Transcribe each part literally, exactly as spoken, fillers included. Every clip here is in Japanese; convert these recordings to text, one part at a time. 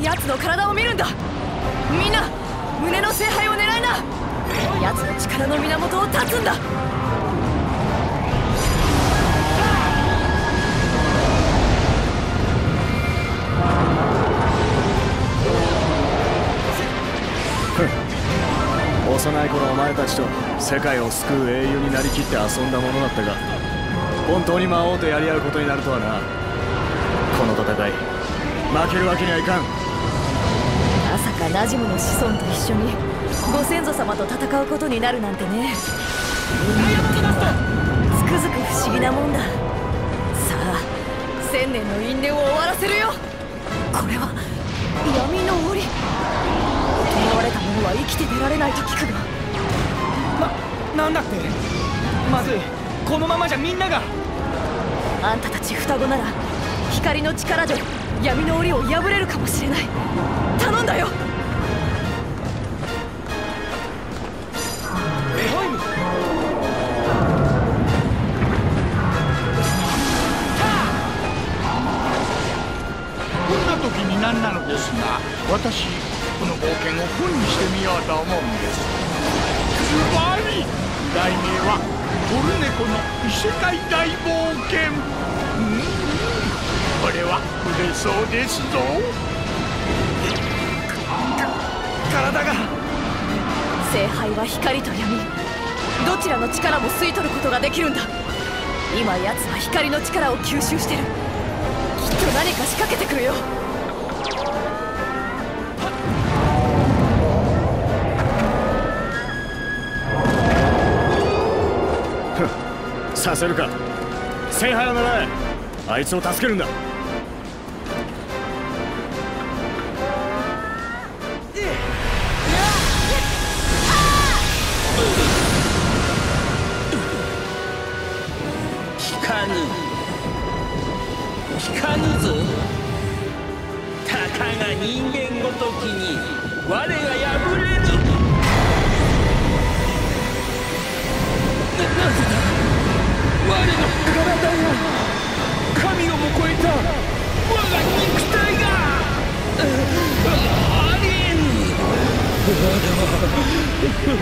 奴の体を見るんだ。みんな胸の聖杯を狙いな。奴の力の源を断つんだ。 幼い頃お前たちと世界を救う英雄になりきって遊んだものだったが、本当に魔王とやり合うことになるとはな。この戦い負けるわけにはいかん。 まさかナジムの子孫と一緒にご先祖様と戦うことになるなんてね。運命ってのはつくづく不思議なもんだ。さあ千年の因縁を終わらせるよ。これは闇の檻。囚われた者は生きて出られないと聞くが。 な、なんだって。まずい、このままじゃみんなが。 あんたたち双子なら光の力で闇の檻を破れるかもしれない。頼んだよ。 こんな時に何なのですが、私この冒険を本にしてみようと思うんです。ズバリ題名はトルネコの異世界大冒険。うん、これは売れそうですぞ。 体が。 聖杯は光と闇、どちらの力も吸い取ることができるんだ。今奴は光の力を吸収してる。きっと何か仕掛けてくるよ。 させるか。聖杯を狙え。あいつを助けるんだ。 効かぬ効かぬぞ。たかが人間ごときに我が破れる。な、なぜだ。我の体よ、神をも超えた我が肉体が。ありえぬ。我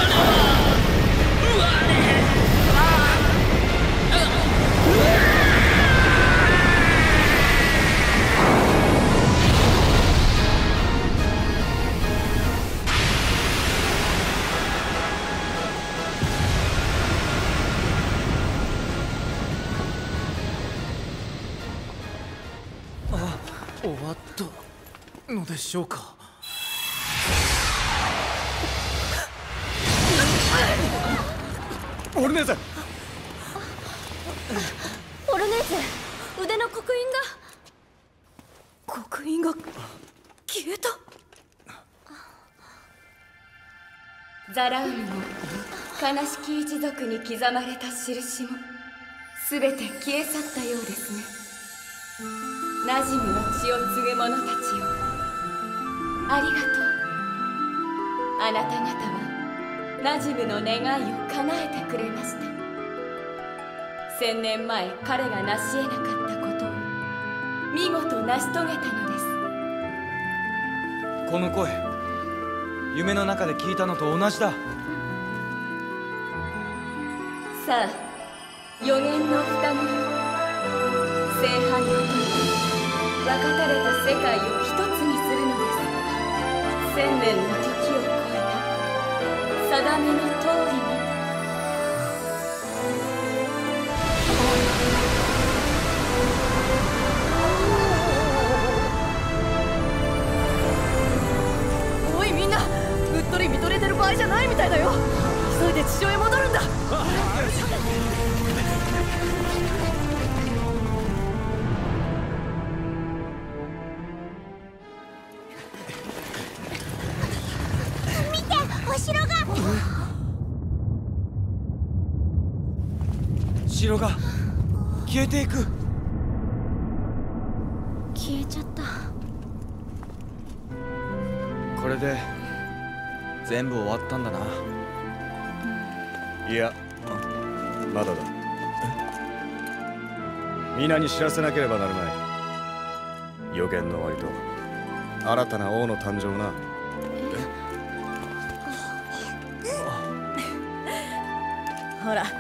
終わったのでしょうか。オルネーゼ、 オルネーゼ、腕の刻印が刻印が消えた。 ザラウムの悲しき一族に刻まれた印もすべて消え去ったようですね。ナジムの血を継ぐ者たちよ、ありがとう。あなた方はナジムの願いを叶えてくれました。千年前彼が成し得なかったことを見事成し遂げたのです。 この声、夢の中で聞いたのと同じだ。 さあ、予言の双子よ、聖杯を取り分かたれた世界を一つにするのです。千年の時を超えた定めの通りに。 おいみんな、うっとり見とれてる場合じゃないみたいだよ。急いで地上へ戻るんだ。 城が消えていく。 消えちゃった。 これで全部終わったんだな。 いや、まだだ。皆に知らせなければなるまい。予言の終わりと新たな王の誕生な。 ほら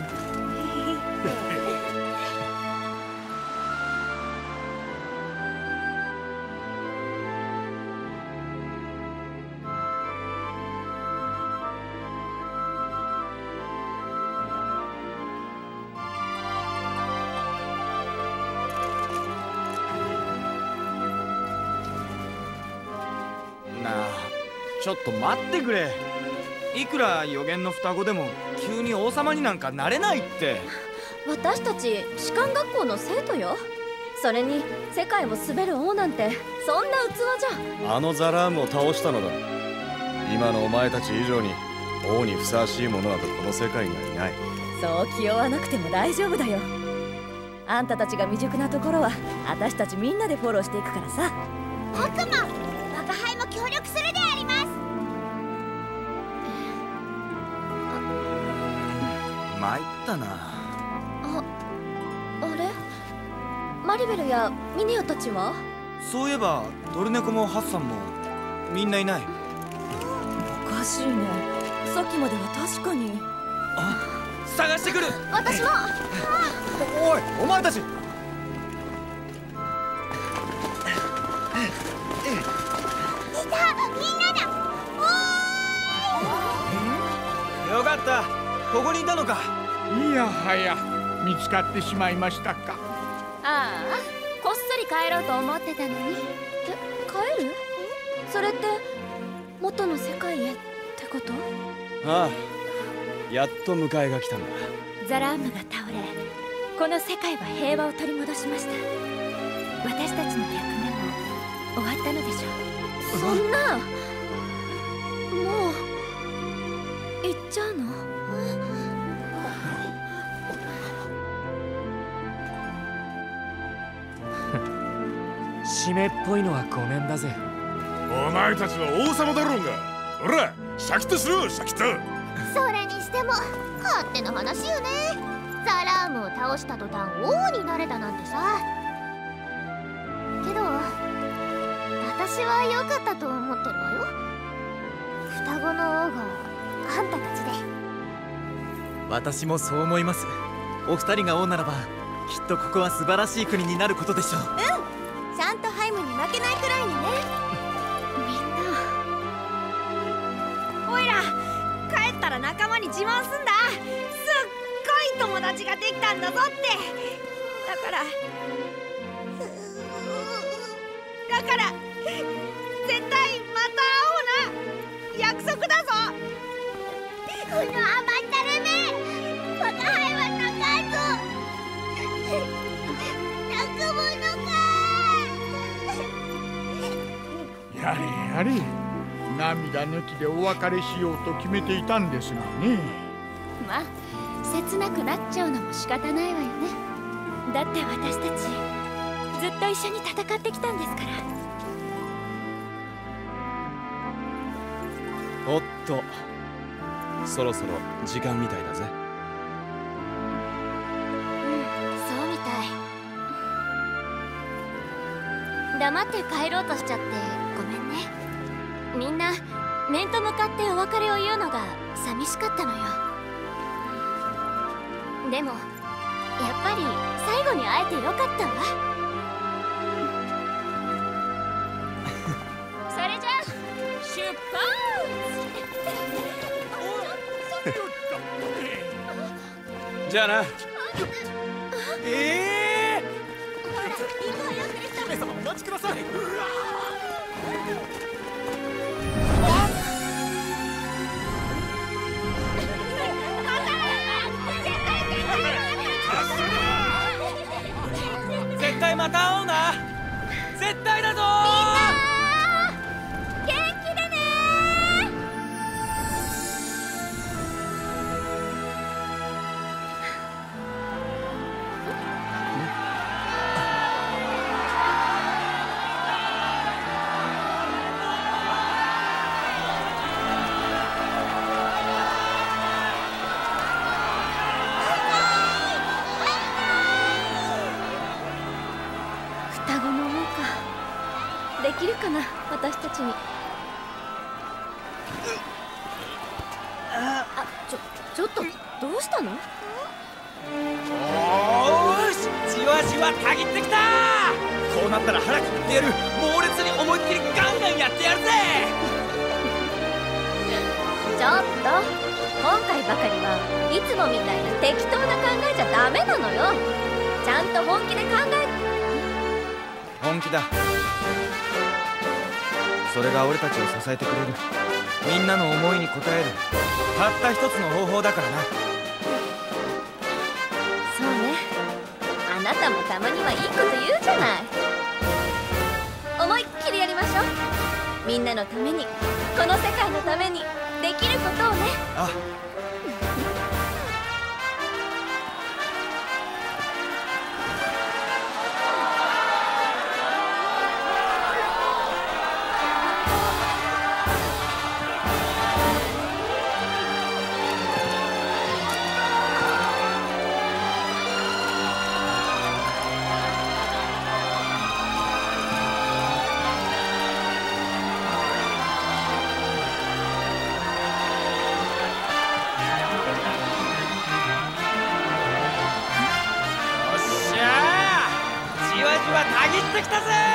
なあ、ちょっと待ってくれ。いくら予言の双子でも急に王様になんかなれないって。 私たち士官学校の生徒よ。それに世界も滑る王なんてそんな器じゃ。 あのザラームを倒したのだ。今のお前たち以上に王にふさわしいものなどこの世界にはいない。 そう気負わなくても大丈夫だよ。あんたたちが未熟なところは私たちみんなでフォローしていくからさ。 僕も我が輩も協力するであります。 参ったな。 あ、あれマリベルやミネアたちは？ そういえばドルネコもハッサンもみんないない。 おかしいね。さっきまでは確かに。 あ、探してくる。 私も。 おい、お前たち。よかった、ここにいたのか。 いやはや見つかってしまいましたか。 ああ、こっそり帰ろうと思ってたのに。え、帰る？それって元の世界へってこと？ ああ、やっと迎えが来たんだ。 ザラームが倒れ、この世界は平和を取り戻しました。私たちの役目も終わったのでしょう。そんな、もう行っちゃうの？ 締めっぽいのはごめんだぜ。 お前たちの王様だろうが。ほら、シャキッとしろ、シャキッと。 それにしても勝手な話よね。ザラームを倒した途端王になれたなんてさ。けど私は良かったと思ってるわよ。双子の王があんたたちで。 私もそう思います。お二人が王ならばきっとここは素晴らしい国になることでしょう。 うん、ちゃんとハイムに負けないくらいにね。みんなおいら帰ったら仲間に自慢すんだ。すっごい友達ができたんだぞって。だからだから絶対また会おうな。約束だぞ。この甘ったるめ、我が輩は泣かんぞ。泣くものか。 やれやれ、涙抜きでお別れしようと決めていたんですがね。 まあ切なくなっちゃうのも仕方ないわよね。だって私たちずっと一緒に戦ってきたんですから。 おっと、そろそろ時間みたいだぜ。 うん、そうみたい。黙って帰ろうとしちゃってごめんね。みんな面と向かってお別れを言うのが寂しかったのよ。でもやっぱり最後に会えてよかったわ。それじゃあ出発。 じゃあな。ええ姫様お待ちください。 絶対また会おうな。絶対だぞ。 元気でね。双子かな、私たちに。あ、ちょちょっとどうしたの？ おーし、じわじわたぎってきた。こうなったら腹くくってやる。猛烈に思いっきりガンガンやってやるぜ。 ちょっと今回ばかりはいつもみたいな適当な考えじゃダメなのよ。ちゃんと本気で考え。 本気だ。それが俺たちを支えてくれる、みんなの思いに応えるたった一つの方法だからな。 そうね、あなたもたまにはいいこと言うじゃない。思いっきりやりましょう。みんなのために、この世界のためにできることをね。 あたぎってきたぜ。